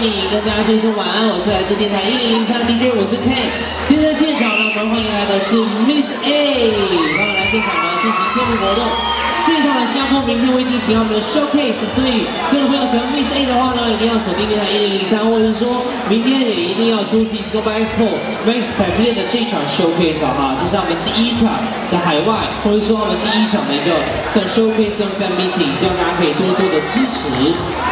Amy， 跟大家说声晚安。我是来自电台1003 DJ， 我是 Ken。今天的现场呢，我们欢迎来的是 Miss A， 他们来现场呢进行签名活动。这一场呢，新加坡明天会进行他们的 showcase， 所以所有朋友喜欢 Miss A 的话呢，一定要锁定电台1003，或者是说明天也一定要出席 Global Expo Max Pavilion 的这场 showcase 哈，这是我们第一场的海外，或者说我们第一场的一个算 showcase 跟 fan meeting， 希望大家可以多多的支持。